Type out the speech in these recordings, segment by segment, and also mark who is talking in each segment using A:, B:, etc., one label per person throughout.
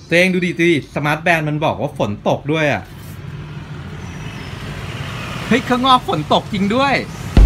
A: ตัวเองดูดิสมาร์ทแบนด์มันบอกว่าฝนตกด้วยอ่ะเฮ้ยข้างนอกฝนตกจริงด้วย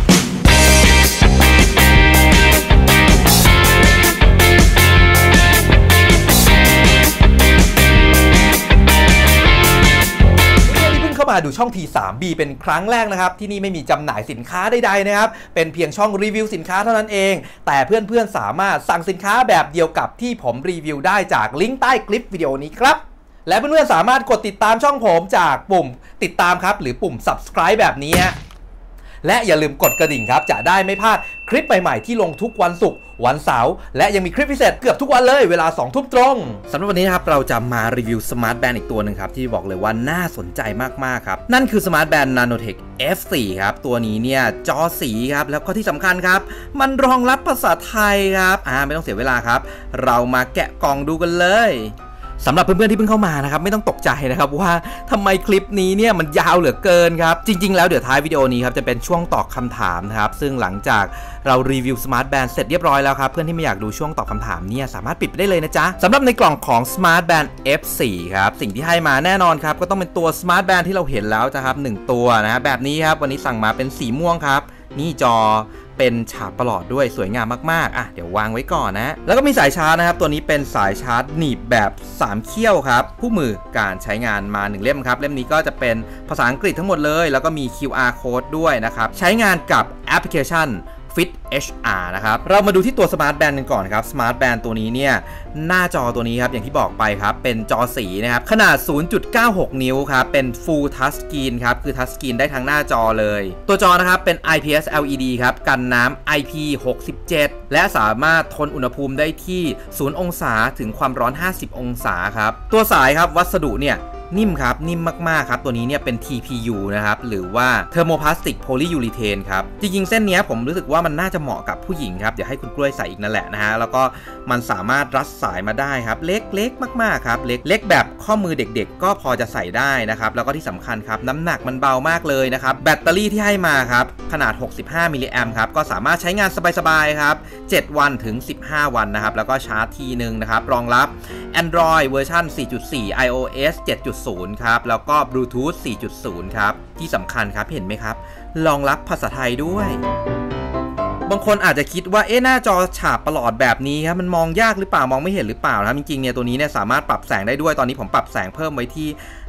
B: เข้ามาดูช่อง T3B เป็นครั้งแรกนะครับที่นี่ไม่มีจำหน่ายสินค้าใดๆนะครับเป็นเพียงช่องรีวิวสินค้าเท่านั้นเองแต่เพื่อนๆสามารถสั่งสินค้าแบบเดียวกับที่ผมรีวิวได้จากลิงก์ใต้คลิปวิดีโอนี้ครับและเพื่อนๆสามารถกดติดตามช่องผมจากปุ่มติดตามครับหรือปุ่ม subscribe แบบนี้และอย่าลืมกดกระดิ่งครับจะได้ไม่พลาดคลิปใหม่ๆที่ลงทุกวันศุกร์วันเสาร์และยังมีคลิปพิเศษเกือบทุกวันเลยเวลา 20:00 น.ตรงสำหรับวันนี้นะครับเราจะมารีวิวสมาร์ทแบนด์อีกตัวหนึ่งครับที่บอกเลยว่าน่าสนใจมากๆครับนั่นคือสมาร์ทแบนด์ Nanotech F4 ครับตัวนี้เนี่ยจอสีครับแล้วก็ที่สำคัญครับมันรองรับภาษาไทยครับไม่ต้องเสียเวลาครับเรามาแกะกล่องดูกันเลยสำหรับเพื่อนๆที่เพิ่งเข้ามานะครับไม่ต้องตกใจนะครับว่าทำไมคลิปนี้เนี่ยมันยาวเหลือเกินครับจริงๆแล้วเดี๋ยวท้ายวิดีโอนี้ครับจะเป็นช่วงตอบคำถามนะครับซึ่งหลังจากเรารีวิวสมาร์ทแบนด์เสร็จเรียบร้อยแล้วครับเพื่อนที่ไม่อยากดูช่วงตอบคำถามเนี่ยสามารถปิดไปได้เลยนะจ๊ะสำหรับในกล่องของ Smart Band F4 ครับสิ่งที่ให้มาแน่นอนครับก็ต้องเป็นตัว Smart Band ที่เราเห็นแล้วนะครับ1ตัวนะแบบนี้ครับวันนี้สั่งมาเป็นสีม่วงครับนี่จอเป็นฉากประหลอดด้วยสวยงามมากๆเดี๋ยววางไว้ก่อนนะแล้วก็มีสายชาร์จนะครับตัวนี้เป็นสายชาร์จหนีบแบบ3เขี้ยวครับคู่มือการใช้งานมา1เล่มครับเล่มนี้ก็จะเป็นภาษาอังกฤษทั้งหมดเลยแล้วก็มี QR code ด้วยนะครับใช้งานกับแอปพลิเคชันFit HR นะครับเรามาดูที่ตัว Smart Band กันก่อนครับ Smart Band ตัวนี้เนี่ยหน้าจอตัวนี้ครับอย่างที่บอกไปครับเป็นจอสีนะครับขนาด 0.96 นิ้วครับเป็น Full Touch Screen ครับคือ Touch Screen ได้ทั้งหน้าจอเลยตัวจอนะครับเป็น IPS LED ครับกันน้ำ IP67 และสามารถทนอุณหภูมิได้ที่0องศาถึงความร้อน50องศาครับตัวสายครับวัสดุเนี่ยนิ่มครับนิ่มมากๆครับตัวนี้เนี่ยเป็น TPU นะครับหรือว่าเทอร์โมพลาสติกโพลียูรีเทนครับจริงๆเส้นนี้ผมรู้สึกว่ามันน่าจะเหมาะกับผู้หญิงครับเดี๋ยวให้คุณกล้วยใส่อีกนั่นแหละนะฮะแล้วก็มันสามารถรัดสายมาได้ครับเล็กๆมากๆครับเล็กแบบข้อมือเด็กๆก็พอจะใส่ได้นะครับแล้วก็ที่สำคัญครับน้ำหนักมันเบามากเลยนะครับแบตเตอรี่ที่ให้มาครับขนาด65มิลลิแอมป์ครับก็สามารถใช้งานสบายๆครับ7วันถึง15วันนะครับแล้วก็ชาร์จทีนึงนะครับรองรับ Android เวอร์ชัน 4.4 iOS 7.0 ครับแล้วก็ Bluetooth 4.0 ครับที่สำคัญครับเห็นไหมครับรองรับภาษาไทยด้วยบางคนอาจจะคิดว่าหน้าจอฉาบประหลอดแบบนี้ครับมันมองยากหรือเปล่ามองไม่เห็นหรือเปล่านะจริงๆเนี่ยตัวนี้เนี่ยสามารถปรับแสงได้ด้วยตอนนี้ผมปรับแสงเพิ่มไว้ที่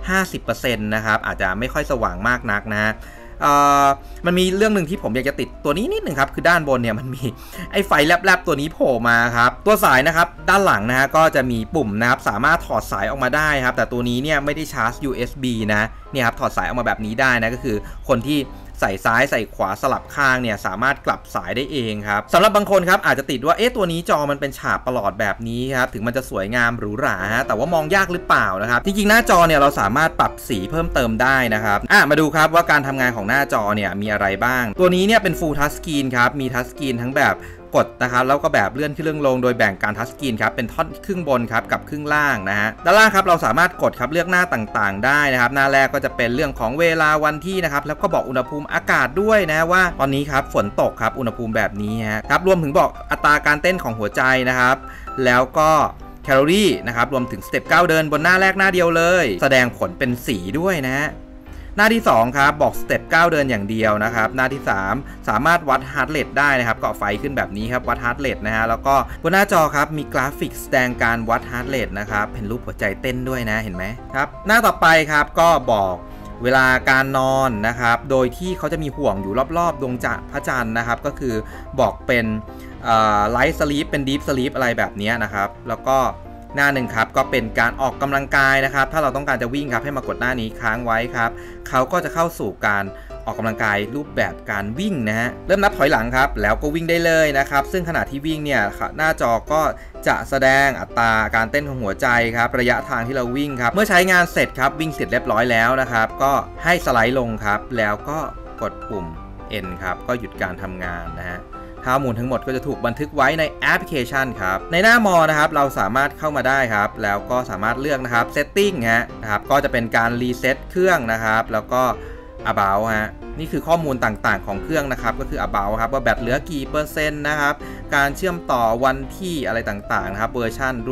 B: 50% นะครับอาจจะไม่ค่อยสว่างมากนักนะมันมีเรื่องหนึ่งที่ผมอยากจะติดตัวนี้นิดหนึ่งครับคือด้านบนเนี่ยมันมีไอ้ไฟแลบๆตัวนี้โผล่มาครับตัวสายนะครับด้านหลังนะฮะก็จะมีปุ่มนะครับสามารถถอดสายออกมาได้ครับแต่ตัวนี้เนี่ยไม่ได้ชาร์จ USB นะเนี่ยครับถอดสายออกมาแบบนี้ได้นะก็คือคนที่ใส่ซ้ายใส่ขวาสลับข้างเนี่ยสามารถกลับสายได้เองครับสำหรับบางคนครับอาจจะติดว่าตัวนี้จอมันเป็นฉากประหลอดแบบนี้ครับถึงมันจะสวยงามหรูหราฮะแต่ว่ามองยากหรือเปล่านะครับจริงๆหน้าจอเนี่ยเราสามารถปรับสีเพิ่มเติมได้นะครับมาดูครับว่าการทำงานของหน้าจอเนี่ยมีอะไรบ้างตัวนี้เนี่ยเป็น Full Touch Screen ครับมี Touch Screen ทั้งแบบกดนะครับแล้วก็แบบเลื่อนขึ้นเลื่อนลงโดยแบ่งการทัชสกรีนครับเป็นท่อนครึ่งบนครับกับครึ่งล่างนะฮะด้านล่างครับเราสามารถกดครับเลือกหน้าต่างๆได้นะครับหน้าแรกก็จะเป็นเรื่องของเวลาวันที่นะครับแล้วก็บอกอุณหภูมิอากาศด้วยนะว่าตอนนี้ครับฝนตกครับอุณหภูมิแบบนี้ฮะครับรวมถึงบอกอัตราการเต้นของหัวใจนะครับแล้วก็แคลอรี่นะครับรวมถึงสเต็ปก้าวเดินบนหน้าแรกหน้าเดียวเลยแสดงผลเป็นสีด้วยนะหน้าที่2ครับบอกสเต็ปก้าวเดินอย่างเดียวนะครับหน้าที่3สามารถวัดฮาร์ทเรทได้นะครับก็ไฟขึ้นแบบนี้ครับวัดฮาร์ทเรทนะฮะแล้วก็บนหน้าจอครับมีกราฟิกแสดงการวัดฮาร์ทเรทนะครับเป็นรูปหัวใจเต้นด้วยนะเห็นไหมครับหน้าต่อไปครับก็บอกเวลาการนอนนะครับโดยที่เขาจะมีห่วงอยู่รอบๆดวงพระจันทร์นะครับก็คือบอกเป็นไลท์สลีปเป็นดีฟสลีปอะไรแบบนี้นะครับแล้วก็หน้าหนึ่งครับก็เป็นการออกกำลังกายนะครับถ้าเราต้องการจะวิ่งครับให้มากดหน้านี้ค้างไว้ครับเขาก็จะเข้าสู่การออกกำลังกายรูปแบบการวิ่งนะฮะเริ่มนับถอยหลังครับแล้วก็วิ่งได้เลยนะครับซึ่งขณะที่วิ่งเนี่ยหน้าจอก็จะแสดงอัตราการเต้นของหัวใจครับระยะทางที่เราวิ่งครับเมื่อใช้งานเสร็จครับวิ่งเสร็จเรียบร้อยแล้วนะครับก็ให้สไลด์ลงครับแล้วก็กดปุ่ม N ครับก็หยุดการทำงานนะฮะข้อมูลทั้งหมดก็จะถูกบันทึกไว้ในแอปพลิเคชันครับในหน้ามอนะครับเราสามารถเข้ามาได้ครับแล้วก็สามารถเลือกนะครับ Setting นะครับก็จะเป็นการรีเซ็ตเครื่องนะครับแล้วก็ About นี่คือข้อมูลต่างๆของเครื่องนะครับก็คือ About ครับว่าแบตเหลือกี่เปอร์เซ็นต์นะครับการเชื่อมต่อวันที่อะไรต่างๆนะครับเวอร์ชันรุ่น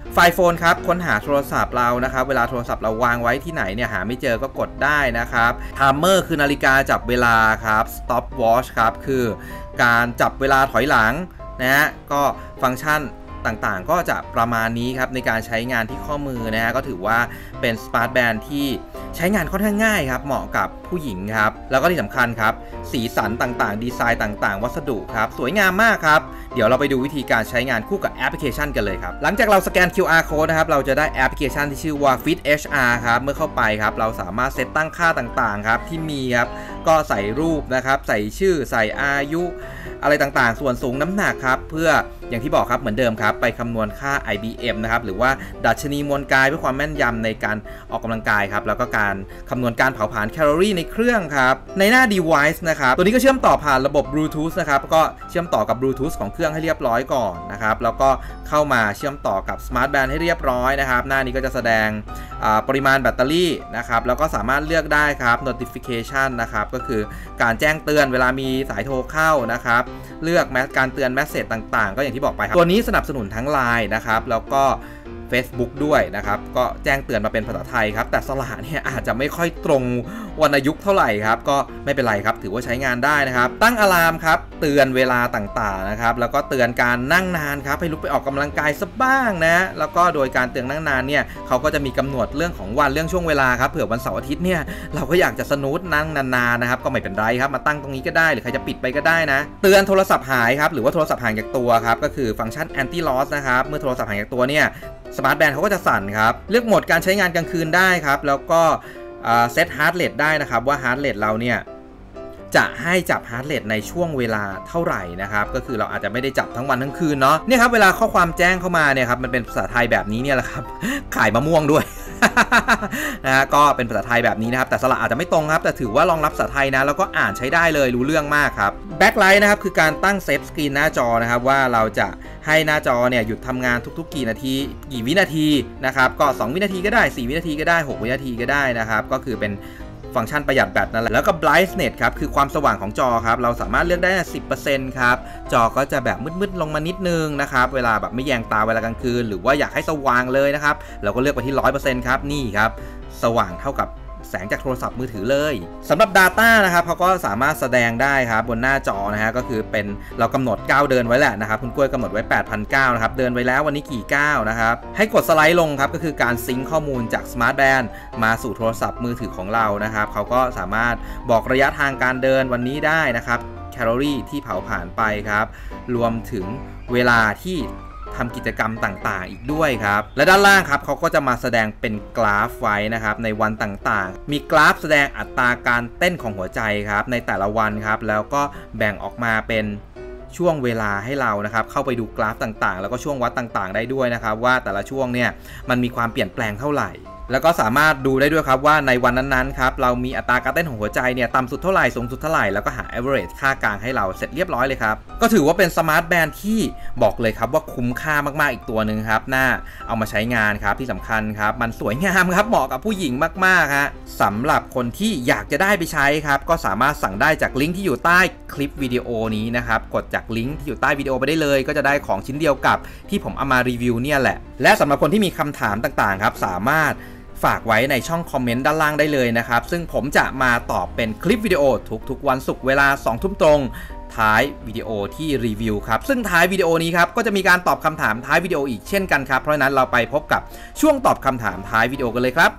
B: ไฟล์โฟนครับค้นหาโทรศัพท์เรานะครับเวลาโทรศัพท์เราวางไว้ที่ไหนเนี่ยหาไม่เจอก็กดได้นะครับไทม์เมอร์คือนาฬิกาจับเวลาครับ stop watch ครับคือการจับเวลาถอยหลังนะฮะก็ฟังก์ชันต่างๆก็จะประมาณนี้ครับในการใช้งานที่ข้อมือนะฮะก็ถือว่าเป็นสมาร์ทแบนด์ที่ใช้งานค่อนข้างง่ายครับเหมาะกับผู้หญิงครับแล้วก็ที่สำคัญครับสีสันต่างๆดีไซน์ต่างๆวัสดุครับสวยงามมากครับเดี๋ยวเราไปดูวิธีการใช้งานคู่กับแอปพลิเคชันกันเลยครับหลังจากเราสแกน QR code นะครับเราจะได้แอปพลิเคชันที่ชื่อว่า Fit HR ครับเมื่อเข้าไปครับเราสามารถเซตตั้งค่าต่างๆครับที่มีครับก็ใส่รูปนะครับใส่ชื่อใส่อายุอะไรต่างๆส่วนสูงน้ำหนักครับเพื่ออย่างที่บอกครับเหมือนเดิมครับไปคำนวณค่า IBM นะครับหรือว่าดัชนีมวลกายเพื่อความแม่นยำในการออกกำลังกายครับแล้วก็การคำนวณการเผาผลาญแคลอรี่ในเครื่องครับในหน้า device นะครับตัวนี้ก็เชื่อมต่อผ่านระบบ Bluetooth นะครับก็เชื่อมต่อกับ Bluetooth ของเครื่องให้เรียบร้อยก่อนนะครับแล้วก็เข้ามาเชื่อมต่อกับ Smart Band ให้เรียบร้อยนะครับหน้านี้ก็จะแสดงปริมาณแบตเตอรี่นะครับแล้วก็สามารถเลือกได้ครับ notification นะครับก็คือการแจ้งเตือนเวลามีสายโทรเข้านะครับเลือกการเตือนแมสเสจต่างๆก็อย่างที่บอกไปครับตัวนี้สนับสนุนทั้ง LINE นะครับแล้วก็ Facebook ด้วยนะครับก็แจ้งเตือนมาเป็นภาษาไทยครับแต่สระเนี่ยอาจจะไม่ค่อยตรงวรรณยุกต์เท่าไหร่ครับก็ไม่เป็นไรครับถือว่าใช้งานได้นะครับตั้งอะลามครับเตือนเวลาต่างๆนะครับแล้วก็เตือนการนั่งนานครับให้ลุกไปออกกำลังกายสักบ้างนะแล้วก็โดยการเตือนนั่งนานเนี่ยเขาก็จะมีกำหนดเรื่องของวันเรื่องช่วงเวลาครับเผื่อวันเสาร์อาทิตย์เนี่ยเราก็อยากจะสนุกนั่งนานๆนะครับก็ไม่เป็นไรครับมาตั้งตรงนี้ก็ได้หรือใครจะปิดไปก็ได้นะเตือนโทรศัพท์หายครับหรือว่าโทรศัพท์ห่างจากตัวครับก็คือฟังก์ชัน anti loss นะครับเมื่อโทรศัพท์ห่างจากตัวเนี่ยสมาร์ทแบนด์เขาก็จะสั่นครับเลือกโหมดการใช้งานกลางคืนได้ครับแล้วก็เซตฮาร์ทเรทได้นะครับว่าฮาร์ทเรทเราเนี่ยจะให้จับฮาร์ทเรทในช่วงเวลาเท่าไหร่นะครับก็คือเราอาจจะไม่ได้จับทั้งวันทั้งคืนเนาะเนี่ยครับเวลาข้อความแจ้งเข้ามาเนี่ยครับมันเป็นภาษาไทยแบบนี้เนี่ยแหละครับขายมะม่วงด้วย นะฮะก็เป็นภาษาไทยแบบนี้นะครับแต่สระอาจจะไม่ตรงครับแต่ถือว่ารองรับภาษาไทยนะแล้วก็อ่านใช้ได้เลยรู้เรื่องมากครับแบ็คไลท์นะครับคือการตั้งเซฟสกรีนหน้าจอนะครับว่าเราจะให้หน้าจอเนี่ยหยุดทำงานทุกๆกี่นาทีกี่วินาทีนะครับก็2วินาทีก็ได้4วินาทีก็ได้6วินาทีก็ได้นะครับก็คือเป็นฟังก์ชันประหยัดแบตนั่นแหละแล้วก็ brightness ครับคือความสว่างของจอครับเราสามารถเลือกได้ 10% ครับจอก็จะแบบมืดๆลงมานิดนึงนะครับเวลาแบบไม่แยงตาเวลากลางคืนหรือว่าอยากให้สว่างเลยนะครับเราก็เลือกไปที่ 100% ครับนี่ครับสว่างเท่ากับแสงจากโทรศัพท์มือถือเลยสำหรับ Data นะครับเขาก็สามารถแสดงได้ครับบนหน้าจอนะฮะก็คือเป็นเรากำหนดก้าวเดินไว้แหละนะครับคุณกล้วยกำหนดไว้ 8,900 นะครับเดินไปแล้ววันนี้กี่ก้าวนะครับให้กดสไลด์ลงครับก็คือการซิงค์ข้อมูลจาก Smart Band มาสู่โทรศัพท์มือถือของเรานะครับเขาก็สามารถบอกระยะทางการเดินวันนี้ได้นะครับแคลอรี่ที่เผาผลาญไปครับรวมถึงเวลาที่ทำกิจกรรมต่างๆอีกด้วยครับและด้านล่างครับเขาก็จะมาแสดงเป็นกราฟไว้นะครับในวันต่างๆมีกราฟแสดงอัตราการเต้นของหัวใจครับในแต่ละวันครับแล้วก็แบ่งออกมาเป็นช่วงเวลาให้เรานะครับเข้าไปดูกราฟต่างๆแล้วก็ช่วงวัดต่างๆได้ด้วยนะครับว่าแต่ละช่วงเนี่ยมันมีความเปลี่ยนแปลงเท่าไหร่แล้วก็สามารถดูได้ด้วยครับว่าในวันนั้นๆครับเรามีอัตราการเต้นของหัวใจเนี่ยต่ำสุดเท่าไหร่สูงสุดเท่าไหร่แล้วก็หา average ค่ากลางให้เราเสร็จเรียบร้อยเลยครับก็ถือว่าเป็นสมาร์ทแบนด์ที่บอกเลยครับว่าคุ้มค่ามากๆอีกตัวหนึ่งครับน่าเอามาใช้งานครับที่สำคัญครับมันสวยงามครับเหมาะกับผู้หญิงมากๆฮะสำหรับคนที่อยากจะได้ไปใช้ครับก็สามารถสั่งได้จากลิงก์ที่อยู่ใต้คลิปวิดีโอนี้นะครับกดจากลิงก์ที่อยู่ใต้วิดีโอไปได้เลยก็จะได้ของชิ้นเดียวกับที่ผมเอามารีวิวเนี่ยแหละและสำหรับคนที่มีคำถามต่างๆครับสามารถฝากไว้ในช่องคอมเมนต์ด้านล่างได้เลยนะครับซึ่งผมจะมาตอบเป็นคลิปวิดีโอทุกๆวันศุกร์เวลา 20:00 นตรงท้ายวิดีโอที่รีวิวครับซึ่งท้ายวิดีโอนี้ครับก็จะมีการตอบคำถามท้ายวิดีโออีกเช่นกันครับเพราะฉะนั้นเราไปพบกับช่วงตอบคำถามท้ายวิดีโอกันเลยครับ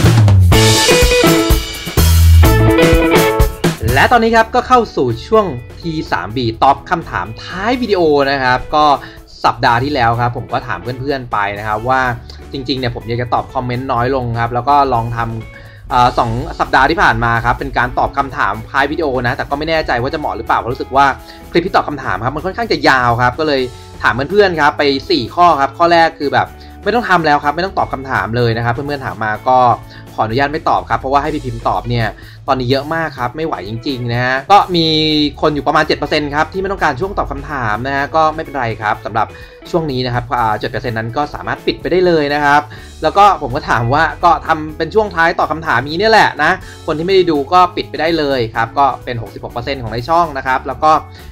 B: และตอนนี้ครับก็เข้าสู่ช่วง T3B ตอบคำถามท้ายวิดีโอนะครับก็สัปดาห์ที่แล้วครับผมก็ถามเพื่อนๆไปนะครับว่าจริงๆเนี่ยผมอยากจะตอบคอมเมนต์น้อยลงครับแล้วก็ลองทำ2 สัปดาห์ที่ผ่านมาครับเป็นการตอบคำถามท้ายวิดีโอนะแต่ก็ไม่แน่ใจว่าจะเหมาะหรือเปล่าเพราะรู้สึกว่าคลิปที่ตอบคำถามครับมันค่อนข้างจะยาวครับก็เลยถามเพื่อนๆครับไป4ข้อครับข้อแรกคือแบบไม่ต้องทำแล้วครับไม่ต้องตอบคำถามเลยนะครับเพื่อนๆถามมาก็ขออนุญาตไม่ตอบครับเพราะว่าให้พี่พิมพ์ตอบเนี่ยตอนนี้เยอะมากครับไม่ไหวจริงๆนะฮะก็มีคนอยู่ประมาณ 7% ครับที่ไม่ต้องการช่วงตอบคำถามนะฮะก็ไม่เป็นไรครับสำหรับช่วงนี้นะครับ7% นั้นก็สามารถปิดไปได้เลยนะครับแล้วก็ผมก็ถามว่าก็ทำเป็นช่วงท้ายตอบคำถามนี้เนี่ยแหละนะคนที่ไม่ได้ดูก็ปิดไปได้เลยครับก็เป็น 66% ของในช่องนะครับแล้วก็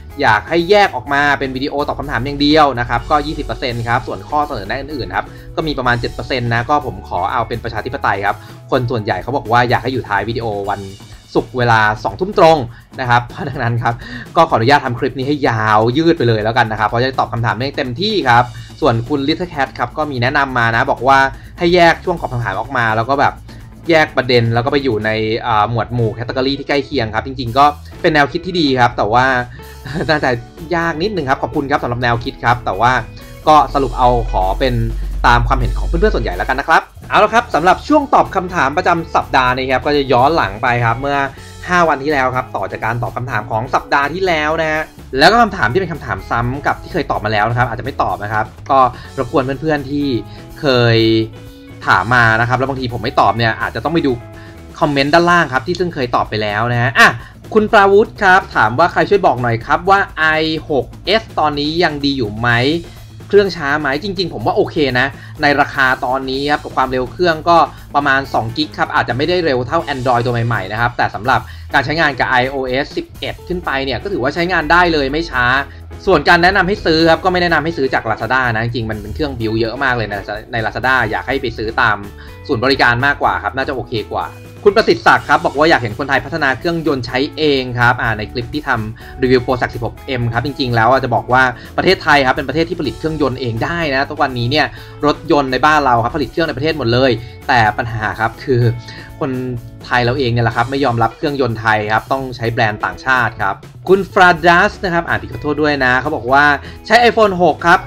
C: อยากให้แยกออกมาเป็นวิดีโอตอบคำถามอย่างเดียวนะครับก็ 20% ครับส่วนข้อเสนอแนะอื่นๆครับก็มีประมาณ 7% นะก็ผมขอเอาเป็นประชาธิปไตยครับคนส่วนใหญ่เขาบอกว่าอยากให้อยู่ท้ายวิดีโอวันศุกร์เวลา 20:00 นตรงนะครับเพราะดังนั้นครับก็ขออนุญาตทำคลิปนี้ให้ยาวยืดไปเลยแล้วกันนะครับเพราะจะตอบคำถามได้เต็มที่ครับส่วนคุณ Little Cat ครับก็มีแนะนำมานะบอกว่าให้แยกช่วงตอบคำถามออกมาแล้วก็แบบแยกประเด็นแล้วก็ไปอยู่ในหมวดหมู่แคตตากรีที่ใกล้เคียงครับจริงๆก็เป็นแนวคิดที่ดีครับแต่ว่าน่าจะยากนิดนึงครับขอบคุณครับสำหรับแนวคิดครับแต่ว่าก็สรุปเอาขอเป็นตามความเห็นของเพื่อนๆส่วนใหญ่แล้วกันนะครับเอาละครับสำหรับช่วงตอบคำถามประจำสัปดาห์นี้ครับก็จะย้อนหลังไปครับเมื่อ5 วันที่แล้วครับต่อจากการตอบคำถามของสัปดาห์ที่แล้วนะฮะแล้วก็คำถามที่เป็นคำถามซ้ำกับที่เคยตอบมาแล้วนะครับอาจจะไม่ตอบนะครับก็รบกวนเพื่อนๆที่เคยถามมานะครับแล้วบางทีผมไม่ตอบเนี่ยอาจจะต้องไปดูคอมเมนต์ด้านล่างครับที่ซึ่งเคยตอบไปแล้วนะฮะคุณปราวุฒิครับถามว่าใครช่วยบอกหน่อยครับว่า i6s ตอนนี้ยังดีอยู่ไหมเครื่องช้าไหมจริงๆผมว่าโอเคนะในราคาตอนนี้ครับกับความเร็วเครื่องก็ประมาณ2 กิกครับอาจจะไม่ได้เร็วเท่า Android ตัวใหม่ๆนะครับแต่สำหรับการใช้งานกับ iOS 11 ขึ้นไปเนี่ยก็ถือว่าใช้งานได้เลยไม่ช้าส่วนการแนะนำให้ซื้อครับก็ไม่แนะนำให้ซื้อจาก Lazada นะจริงๆมันเป็นเครื่องบิลเยอะมากเลยนะใน Lazada อยากให้ไปซื้อตามศูนย์บริการมากกว่าครับน่าจะโอเคกว่าคุณประสิทธิ์ศักดิ์ครับบอกว่าอยากเห็นคนไทยพัฒนาเครื่องยนต์ใช้เองครับในคลิปที่ทำรีวิว ProSac 16M ครับจริงๆแล้วจะบอกว่าประเทศไทยครับเป็นประเทศที่ผลิตเครื่องยนต์เองได้นะทุกวันนี้เนี่ยรถยนต์ในบ้านเราครับผลิตเครื่องในประเทศหมดเลยแต่ปัญหาครับคือคนไทยเราเองเนี่ยแหละครับไม่ยอมรับเครื่องยนต์ไทยครับต้องใช้แบรนด์ต่างชาติครับคุณฟราดัสนะครับผิดขอโทษด้วยนะเขาบอกว่าใช้ iPhone 6 ครับ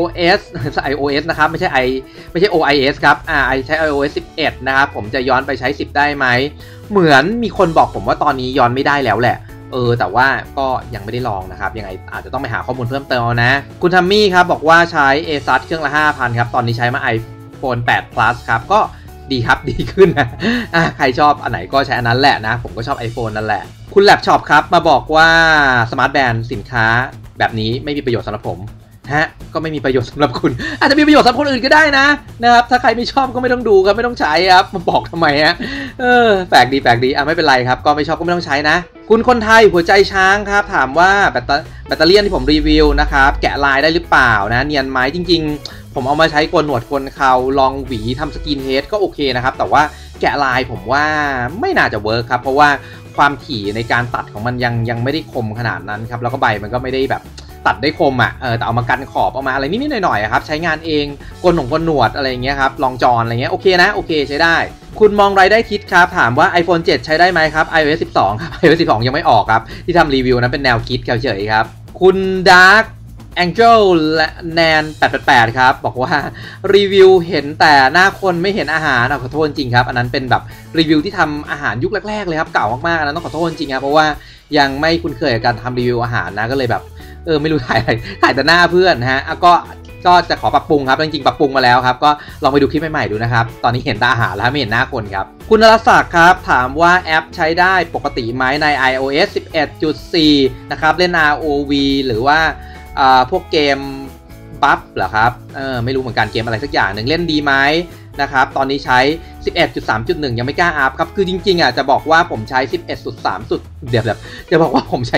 C: iOS นะครับไม่ใช่ OIS ครับใช้ iOS 11 นะครับผมจะย้อนไปใช้10ได้ไหมเหมือนมีคนบอกผมว่าตอนนี้ย้อนไม่ได้แล้วแหละแต่ว่าก็ยังไม่ได้ลองนะครับยังไงอาจจะต้องไปหาข้อมูลเพิ่มเติมนะคุณทัมมี่ครับบอกว่าใช้ ASUS เครื่องละ 5,000 ครับตอนนี้ใช้มา iPhone 8 Plus ครับก็ดีครับดีขึ้นนะใครชอบอันไหนก็ใช้อันนั้นแหละนะผมก็ชอบ iPhone นั่นแหละคุณแล็ปช็อปครับมาบอกว่าสมาร์ทแบนด์สินค้าแบบนี้ไม่มีประโยชน์สำหรับผมก็ไม่มีประโยชน์สำหรับคุณอาจจะมีประโยชน์สำหรับคนอื่นก็ได้นะครับถ้าใครไม่ชอบก็ไม่ต้องดูครับไม่ต้องใช้ครับมาบอกทำไมแปลกดีไม่เป็นไรครับก็ไม่ชอบก็ไม่ต้องใช้นะคุณคนไทยหัวใจช้างครับถามว่าแบตเตอรี่ที่ผมรีวิวนะครับแกะลายได้หรือเปล่านะเนียนไหมจริงๆผมเอามาใช้โกนหนวดโกนเคราลองหวีทำสกินเฮดก็โอเคนะครับแต่ว่าแกะลายผมว่าไม่น่าจะเวิร์คครับเพราะว่าความถี่ในการตัดของมันยังไม่ได้คมขนาดนั้นครับแล้วก็ใบมันก็ไม่ได้แบบตัดได้คมแต่เอามากันขอบเอามาอะไรนิดๆหน่อยๆครับใช้งานเองโกนหนวดอะไรอย่างเงี้ยครับลองจอนอะไรเงี้ยโอเคนะโอเคใช้ได้คุณมองรายได้ทิศครับถามว่า iPhone 7 ใช้ได้ไหมครับ iOS 12 ครับ iOS 12 ยังไม่ออกครับที่ทำรีวิวนั้นเป็นแนวคิดเฉยๆครับคุณ Dark Angel และแนน888ครับบอกว่ารีวิวเห็นแต่หน้าคนไม่เห็นอาหารขอโทษจริงครับอันนั้นเป็นแบบรีวิวที่ทำอาหารยุคแรกๆเลยครับเก่ามากๆอันนั้นต้องขอโทษจริงครับเพราะว่ายังไม่คุ้นเคยกับการทำรีวิวอาหารนะก็เลยแบบไม่รู้ถ่ายอะไรถ่ายแต่หน้าเพื่อนฮะก็จะขอปรับปรุงครับจริงๆปรับปรุงมาแล้วครับก็ลองไปดูคลิปใหม่ๆดูนะครับตอนนี้เห็นแต่อาหารแล้วไม่เห็นหน้าคนครับคุณนรศักดิ์ครับถามว่าแอปใช้ได้ปกติไหมใน iOS 11.4 นะครับเล่น ROV หรือว่าพวกเกมบัฟเหรอครับไม่รู้เหมือนกันเกมอะไรสักอย่างหนึ่งเล่นดีไหมนะครับตอนนี้ใช้ 11.3.1 ยังไม่กล้าอัพครับคือจริงๆจะบอกว่าผมใช้ 11.3 เดี๋ยวจะบอกว่าผมใช้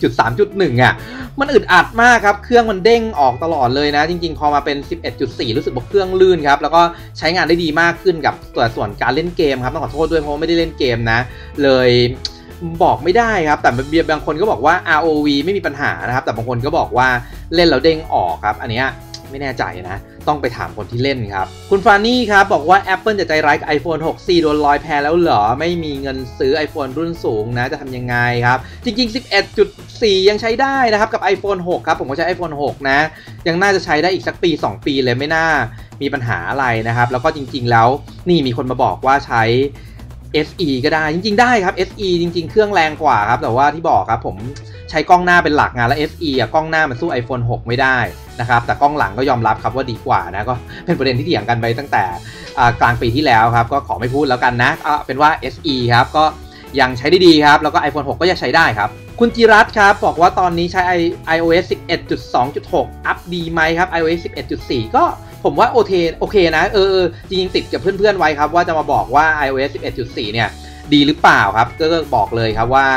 C: 11.3.1 มันอึดอัดมากครับเครื่องมันเด้งออกตลอดเลยนะจริงๆพอมาเป็น 11.4 รู้สึกว่าเครื่องลื่นครับแล้วก็ใช้งานได้ดีมากขึ้นกับส่วนการเล่นเกมครับต้องขอโทษด้วยเพราะไม่ได้เล่นเกมนะเลยบอกไม่ได้ครับแต่บางคนก็บอกว่า ROV ไม่มีปัญหานะครับแต่บางคนก็บอกว่าเล่นแล้วเด้งออกครับอันนี้ไม่แน่ใจนะต้องไปถามคนที่เล่นครับคุณฟานี่ครับบอกว่า Apple จะใจร้ายกับ iPhone 6 โดนลอยแพแล้วเหรอไม่มีเงินซื้อ iPhone รุ่นสูงนะจะทำยังไงครับจริงๆ 11.4 ยังใช้ได้นะครับกับ iPhone 6 ครับผมก็ใช้ iPhone 6 นะยังน่าจะใช้ได้อีกสักปี2 ปีเลยไม่น่ามีปัญหาอะไรนะครับแล้วก็จริงๆแล้วนี่มีคนมาบอกว่าใช้ SE ก็ได้จริงๆได้ครับ SE จริงๆเครื่องแรงกว่าครับแต่ว่าที่บอกครับผมใช้กล้องหน้าเป็นหลักงานแล้ว SE กล้องหน้ามันสู้ iPhone 6 ไม่ได้นะครับแต่กล้องหลังก็ยอมรับครับว่าดีกว่านะก็เป็นประเด็นที่เถียงกันไปตั้งแต่กลางปีที่แล้วครับก็ขอไม่พูดแล้วกันนะเป็นว่า SE ครับก็ยังใช้ได้ดีครับแล้วก็ iPhone 6 ก็ยังใช้ได้ครับคุณจิรัตน์ครับบอกว่าตอนนี้ใช้ iOS 11.2.6 อัพดีไหมครับ iOS 11.4 ก็ผมว่าโอเคนะจริงๆติดกับเพื่อนๆไว้ครับว่าจะมาบอกว่า iOS 11.4 เนี่ยดีหรือเปล่าครับก็บอกเลยครับว่าผ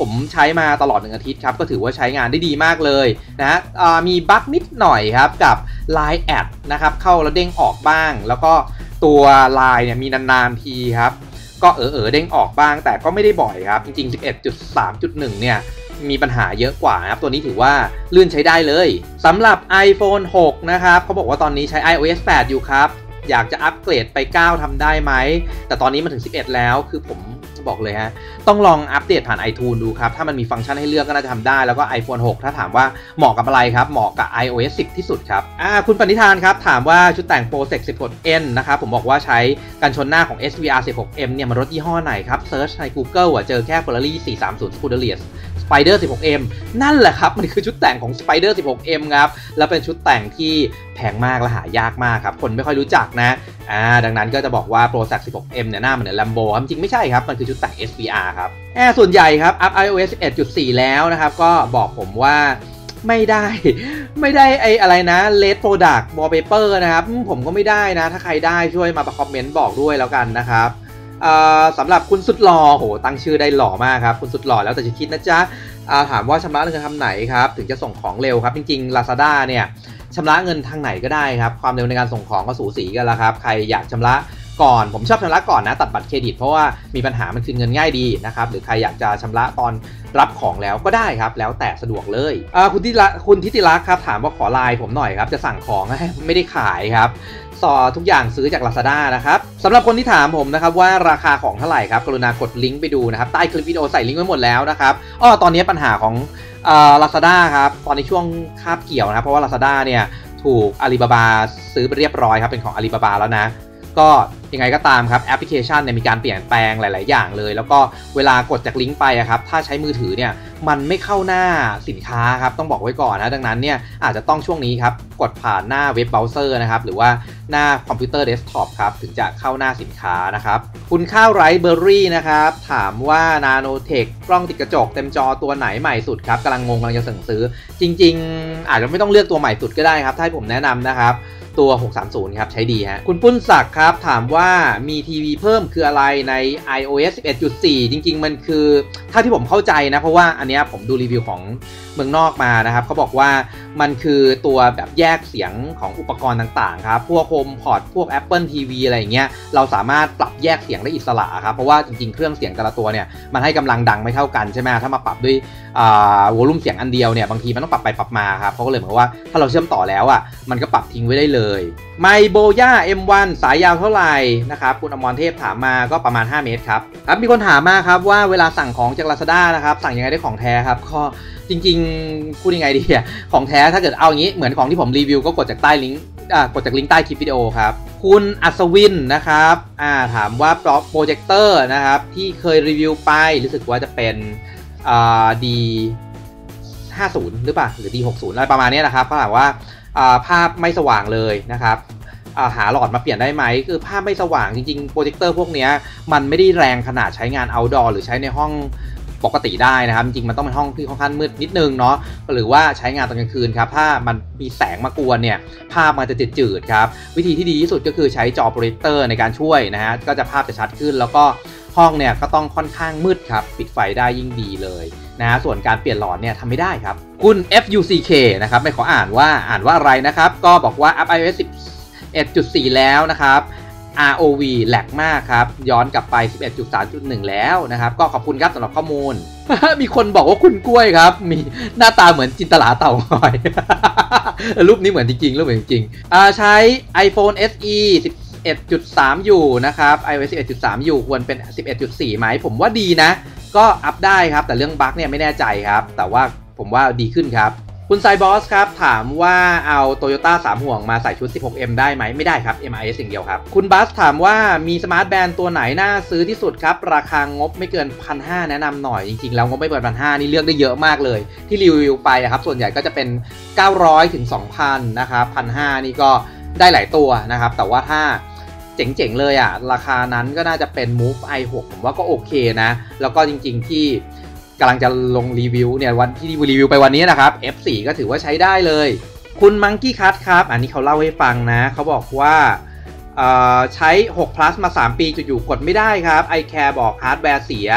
C: ผมใช้มาตลอด1 อาทิตย์ครับก็ถือว่าใช้งานได้ดีมากเลยนะฮะมีบั๊กนิดหน่อยครับกับ Line แอดนะครับเข้าแล้วเด้งออกบ้างแล้วก็ตัว Line เนี่ยมีนานๆทีครับก็เด้งออกบ้างแต่ก็ไม่ได้บ่อยครับจริงๆ 11.3.1 เนี่ยมีปัญหาเยอะกว่าครับตัวนี้ถือว่าลื่นใช้ได้เลยสำหรับ iPhone 6 นะครับเขาบอกว่าตอนนี้ใช้ iOS 8 อยู่ครับอยากจะอัปเกรดไป 9 ทำได้ไหมแต่ตอนนี้มาถึง 11 แล้วคือผมบอกเลยฮะต้องลองอัปเดตผ่าน iTunes ดูครับถ้ามันมีฟังก์ชันให้เลือกก็น่าจะทำได้แล้วก็ iPhone 6 ถ้าถามว่าเหมาะกับอะไรครับเหมาะกับ iOS 10 ที่สุดครับคุณปณิธานครับถามว่าชุดแต่ง ProSec 16N นะครับผมบอกว่าใช้กันชนหน้าของ SVR 16M เนี่ยมันรถยี่ห้อไหนครับเซิร์ชใน Google เจอแค่ Ferrari 430 Scuderia Spider 16M นั่นแหละครับมันคือชุดแต่งของ Spider 16M ครับแล้วเป็นชุดแต่งที่แพงมากและหายากมากครับคนไม่ค่อยรู้จักนะดังนั้นก็จะบอกว่า ProSec 16M เนี่ยหน้ามันเหมือน Lambo จริงๆไม่ใช่ครับมันคือชุดแต่ง SVR ครับส่วนใหญ่ครับอัพ iOS 11.4 แล้วนะครับก็บอกผมว่าไม่ได้อะไรนะ Red Product Wallpaper นะครับผมก็ไม่ได้นะถ้าใครได้ช่วยมาคอมเมนต์บอกด้วยแล้วกันนะครับสำหรับคุณสุดหล่อโหตั้งชื่อได้หล่อมากครับคุณสุดหล่อแล้วแต่จะคิดนะจ๊ะถามว่าชำระเงินทางไหนครับถึงจะส่งของเร็วครับจริงๆ Lazada เนี่ยชำระเงินทางไหนก็ได้ครับความเร็วในการส่งของก็สูสีกันแล้วครับใครอยากชำระก่อนผมชอบชำระก่อนนะตัดบัตรเครดิตเพราะว่ามีปัญหามันคืนเงินง่ายดีนะครับหรือใครอยากจะชำระตอนรับของแล้วก็ได้ครับแล้วแต่สะดวกเลยคุณทิติรักษ์ครับถามว่าขอไลน์ผมหน่อยครับจะสั่งของไม่ได้ขายครับทุกอย่างซื้อจาก Lazada นะครับสำหรับคนที่ถามผมนะครับว่าราคาของเท่าไหร่ครับกรุณากดลิงก์ไปดูนะครับใต้คลิปวิดีโอใส่ลิงก์ไว้หมดแล้วนะครับตอนนี้ปัญหาของLazada ครับตอนในช่วงคาบเกี่ยวนะครับเพราะว่า Lazada เนี่ยถูก Alibaba ซื้อไปเรียบร้อยครับเป็นของ Alibaba แล้วนะก็ยังไงก็ตามครับแอปพลิเคชันเนี่ยมีการเปลี่ยนแปลงหลายๆอย่างเลยแล้วก็เวลากดจากลิงก์ไปครับถ้าใช้มือถือเนี่ยมันไม่เข้าหน้าสินค้าครับต้องบอกไว้ก่อนนะดังนั้นเนี่ยอาจจะต้องช่วงนี้ครับกดผ่านหน้าเว็บเบราว์เซอร์นะครับหรือว่าหน้าคอมพิวเตอร์เดสก์ท็อปครับถึงจะเข้าหน้าสินค้านะครับคุณข้าวไรเบอร์รี่นะครับถามว่า Nanotech กล้องติดกระจกเต็มจอตัวไหนใหม่สุดครับกำลังจะสั่งซื้อจริงๆอาจจะไม่ต้องเลือกตัวใหม่สุดก็ได้ครับถ้าให้ผมแนะนำนะครับตัว630ครับใช้ดีฮะคุณปุ้นศักดิ์ครับถามว่ามีทีวีเพิ่มคืออะไรใน iOS 11.4 จริงๆมันคือถ้าที่ผมเข้าใจนะเพราะว่าอันนี้ผมดูรีวิวของเมืองนอกมานะครับเขาบอกว่ามันคือตัวแบบแยกเสียงของอุปกรณ์ต่างๆครับพวก HomePod พวก Apple TV อะไรอย่างเงี้ยเราสามารถปรับแยกเสียงได้อิสระครับเพราะว่าจริงๆเครื่องเสียงแต่ละตัวเนี่ยมันให้กำลังดังไม่เท่ากันใช่ไหมถ้ามาปรับด้วยวอลลุ่มเสียงอันเดียวเนี่ยบางทีมันต้องปรับไปปรับมาครับเขาก็เลยเหมือนว่าถ้าเราเชื่อมต่อแล้วมันก็ปรับทิ้งไว้ได้เลยไมโบย่า M1 สายยาวเท่าไหร่นะครับคุณอมรเทพถามมาก็ประมาณ5 เมตรครับมีคนถามมาครับว่าเวลาสั่งของจาก Lazada นะครับสั่งยังไงได้ของแท้ครับก็จริงๆพูดยังไงดีของแท้ถ้าเกิดเอาอย่างนี้เหมือนของที่ผมรีวิวก็กดจากใต้ลิงก์กดจากลิงก์ใต้คลิปวิดีโอครับคุณอัศวินนะครับถามว่าโปรเจคเตอร์นะครับที่เคยรีวิวไปรู้สึกว่าจะเป็นD50 หรือเปล่าหรือ D60 อะไรประมาณนี้นะครับเขาถามว่าภาพไม่สว่างเลยนะครับหาหลอดมาเปลี่ยนได้ไหมคือภาพไม่สว่างจริงๆโปรเจคเตอร์พวกนี้มันไม่ได้แรงขนาดใช้งาน outdoor หรือใช้ในห้องปกติได้นะครับจริงๆมันต้องเป็นห้องที่ค่อนข้างมืดนิดนึงเนาะหรือว่าใช้งานตอนกลางคืนครับถ้ามันมีแสงมากวนเนี่ยภาพมันจะจืดๆครับวิธีที่ดีที่สุดก็คือใช้จอโปรเจคเตอร์ในการช่วยนะฮะก็จะภาพจะชัดขึ้นแล้วก็ห้องเนี่ยก็ต้องค่อนข้างมืดครับปิดไฟได้ยิ่งดีเลยนะส่วนการเปลี่ยนหลอดเนี่ยทำไม่ได้ครับคุณ FUCK นะครับไม่ขออ่านว่าอะไรนะครับก็บอกว่าอัพ iOS 11.4 แล้วนะครับ ROV แหลกมากครับย้อนกลับไป 11.3.1 แล้วนะครับก็ขอบคุณครับสำหรับข้อมูล มีคนบอกว่าคุณกล้วยครับมีหน้าตาเหมือนจินตลาเต่างอย รูปนี้เหมือนจริงๆรูปเหมือนจริงใช้ iPhone SE 11.3 อยู่นะครับ iOS 11.3 อยู่ควรเป็น 11.4 ไหมผมว่าดีนะก็อัพได้ครับแต่เรื่องบั๊กเนี่ยไม่แน่ใจครับแต่ว่าผมว่าดีขึ้นครับคุณไซบอสครับถามว่าเอา Toyota 3 ห่วงมาใส่ชุด 16M ได้ไหมไม่ได้ครับ MIS อย่างเดียวครับคุณบัสถามว่ามีสมาร์ทแบนด์ตัวไหนน่าซื้อที่สุดครับราคางบไม่เกิน 1,500 แนะนำหน่อยจริงๆแล้วงบไม่เกิน 1,500 นี่เลือกได้เยอะมากเลยที่รีวิวไปครับส่วนใหญ่ก็จะเป็น 900 ถึง 2,000 นะครับ 1,500 นี่ก็ได้หลายตัวนะครับแต่ว่าถ้าเจ๋งๆเลยราคานั้นก็น่าจะเป็น Move i6 ผมว่าก็โอเคนะแล้วก็จริงๆที่กำลังจะลงรีวิวเนี่ยวันที่รีวิวไปวันนี้นะครับ F4 ก็ถือว่าใช้ได้เลยคุณ Monkey Cut ครับอันนี้เขาเล่าให้ฟังนะเขาบอกว่าใช้6 plus มา3 ปีอยู่ๆกดไม่ได้ครับ iCare บอกฮาร์ดแวร์เสีย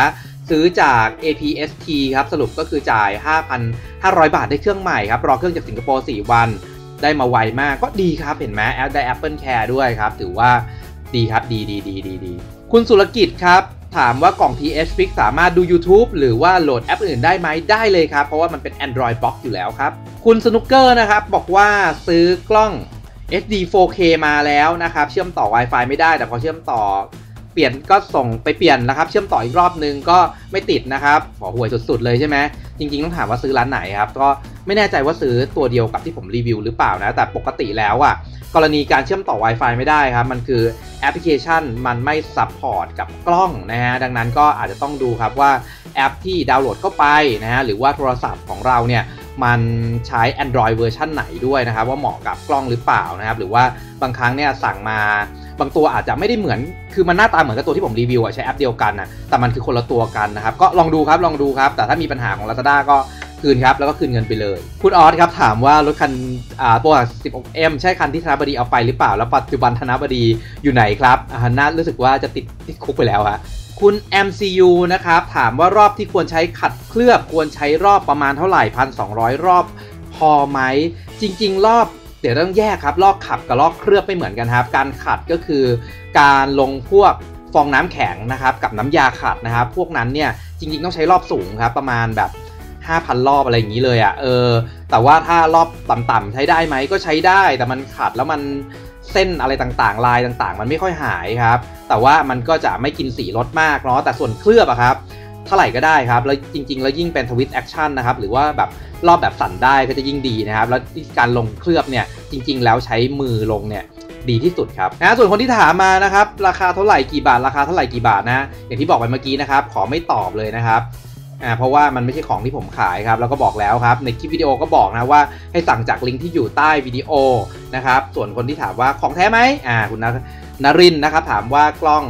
C: ซื้อจาก APST ครับสรุปก็คือจ่าย 5,500 บาทได้เครื่องใหม่ครับรอเครื่องจากสิงคโปร์4 วันได้มาไวมากก็ดีครับเห็นไหมแอปได้ Apple Care ด้วยครับถือว่าดีครับดีคุณสุรกิจครับถามว่ากล่อง TH Fix สามารถดู YouTube หรือว่าโหลดแอปอื่นได้ไหมได้เลยครับเพราะว่ามันเป็น Android Box อยู่แล้วครับคุณสนุกเกอร์นะครับบอกว่าซื้อกล้อง HD 4K มาแล้วนะครับเชื่อมต่อ Wi-Fi ไม่ได้แต่พอเชื่อมต่อเปลี่ยนก็ส่งไปเปลี่ยนนะครับเชื่อมต่ออีกรอบนึงก็ไม่ติดนะครับห่วยสุดๆเลยใช่ไหมจริงๆต้องถามว่าซื้อร้านไหนครับก็ไม่แน่ใจว่าซื้อตัวเดียวกับที่ผมรีวิวหรือเปล่านะแต่ปกติแล้วอ่ะกรณีการเชื่อมต่อ Wi-Fi ไม่ได้ครับมันคือแอปพลิเคชันมันไม่ซัพพอร์ตกับกล้องนะฮะดังนั้นก็อาจจะต้องดูครับว่าแอปที่ดาวน์โหลดเข้าไปนะฮะหรือว่าโทรศัพท์ของเราเนี่ยมันใช้ Android เวอร์ชันไหนด้วยนะครับว่าเหมาะกับกล้องหรือเปล่านะครับหรือว่าบางครั้งเนี่ยสั่งมาบางตัวอาจจะไม่ได้เหมือนคือมันหน้าตาเหมือนกับตัวที่ผมรีวิวใช้แอปเดียวกันนะแต่มันคือคนละตัวกันนะครับก็ลองดูครับแต่ถ้ามีปัญหาของ Lazada ก็คืนครับแล้วก็คืนเงินไปเลยคุณออสครับถามว่ารถคันตัว 16M ใช่คันที่ธนบดีเอาไปหรือเปล่าแล้วปัจจุบันธนบดีอยู่ไหนครับน่ารู้สึกว่าจะติดคุกไปแล้วฮะคุณ MCU นะครับถามว่ารอบที่ควรใช้ขัดเคลือบควรใช้รอบประมาณเท่าไหร่ 1,200 รอบพอไหมจริงๆรอบเดี๋ยวต้องแยกครับลอกขับกับลอกเคลือบไม่เหมือนกันครับการขัดก็คือการลงพวกฟองน้ำแข็งนะครับกับน้ำยาขัดนะครับพวกนั้นเนี่ยจริงๆต้องใช้รอบสูงครับประมาณแบบ 5,000 รอบอะไรอย่างนี้เลยแต่ว่าถ้ารอบต่ำๆใช้ได้ไหมก็ใช้ได้แต่มันขัดแล้วมันเส้นอะไรต่างๆลายต่างๆมันไม่ค่อยหายครับแต่ว่ามันก็จะไม่กินสีรถมากเนาะแต่ส่วนเคลือบครับเท่าไหร่ก็ได้ครับแล้วจริงๆแล้วยิ่งเป็นทวิตแอคชั่นนะครับหรือว่าแบบรอบแบบสั่นได้ก็จะยิ่งดีนะครับแล้วการลงเคลือบเนี่ยจริงๆแล้วใช้มือลงเนี่ยดีที่สุดครับส่วนคนที่ถามมานะครับราคาเท่าไหร่กี่บาทราคาเท่าไหร่กี่บาทนะอย่างที่บอกไปเมื่อกี้นะครับขอไม่ตอบเลยนะครับเพราะว่ามันไม่ใช่ของที่ผมขายครับแล้วก็บอกแล้วครับในคลิปวิดีโอก็บอกนะว่าให้สั่งจากลิงก์ที่อยู่ใต้วิดีโอนะครับส่วนคนที่ถามว่าของแท้ไหมคุณนรินนะครับถามว่ากล้อง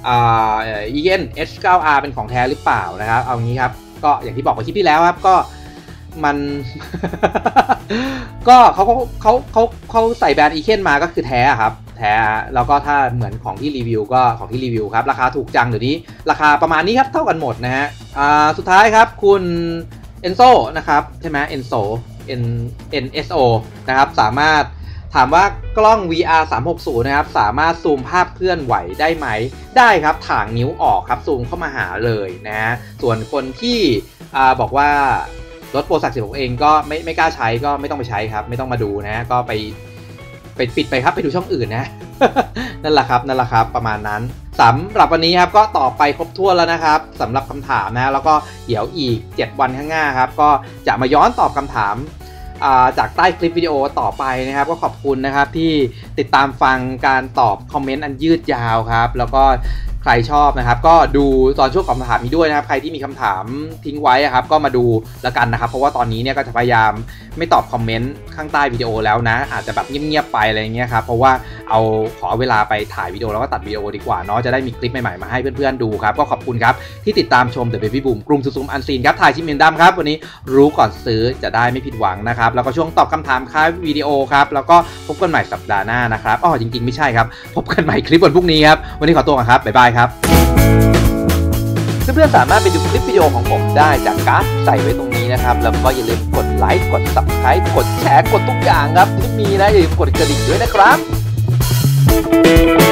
C: Eagen H9R เป็นของแท้หรือเปล่านะครับเอางี้ครับก็อย่างที่บอกไปคลิปที่แล้วครับก็มัน ก็เขาใส่แบรนด์ Eagen มาก็คือแท้ครับแท้แล้วก็ถ้าเหมือนของที่รีวิวก็ของที่รีวิวครับราคาถูกจังเดี๋ยวนี้ราคาประมาณนี้ครับเท่ากันหมดนะฮะสุดท้ายครับคุณเอนโซนะครับใช่ไหมเอนโซ NSO นะครับสามารถถามว่ากล้อง VR 360นะครับสามารถซูมภาพเคลื่อนไหวได้ไหมได้ครับถ่างนิ้วออกครับซูมเข้ามาหาเลยนะฮะส่วนคนที่บอกว่ารถโปร 16 เองก็ไม่กล้าใช้ก็ไม่ต้องไปใช้ครับไม่ต้องมาดูนะก็ไปปิดไปครับไปดูช่องอื่นนะ นั่นแหละครับประมาณนั้นสำหรับวันนี้ครับก็ต่อไปครบถ้วนแล้วนะครับสำหรับคำถามนะแล้วก็เดี๋ยวอีก7วันข้างหน้าครับก็จะมาย้อนตอบคำถามจากใต้คลิปวิดีโอต่อไปนะครับก็ขอบคุณนะครับที่ติดตามฟังการตอบคอมเมนต์อันยืดยาวครับแล้วก็ใครชอบนะครับก็ดูตอนช่วงคำถามนี้ด้วยนะครับใครที่มีคำถามทิ้งไว้ครับก็มาดูแล้วกันนะครับเพราะว่าตอนนี้เนี่ยก็จะพยายามไม่ตอบคอมเมนต์ข้างใต้วิดีโอแล้วนะอาจจะแบบเงียบๆไปอะไรเงี้ยครับเพราะว่าขอเวลาไปถ่ายวิดีโอแล้วก็ตัดวิดีโอดีกว่าเนาะจะได้มีคลิปใหม่ๆมาให้เพื่อนๆดูครับก็ขอบคุณครับที่ติดตามชม The Baby Boom กลุ่มซูมอันซีนครับถ่ายชิมเมนดัมครับวันนี้รู้ก่อนซื้อจะได้ไม่ผิดหวังนะครับแล้วก็ช่วงตอบคำถามค่าวิดีโอครับแล้วก็พบกันใหม่สัปดาห์หน้านะครับจริงๆไม่ใช่ครับพบกันใหม่คลิปวันพรุ่งนี้ครับวันนี้ขอตัวก่อนครับบ๊ายบายครับเพื่อนๆสามารถไปดูคลิปวิดีโอของผมได้จากการ์ดใส่ไว้ตรงนี้นะครับแล้วก็อย่าลืมกดไลค์กด Subscribe กดแชร์กดทุกอย่างครับที่มีนะอย่าลืมกดกระดิ่งด้วยนะครับ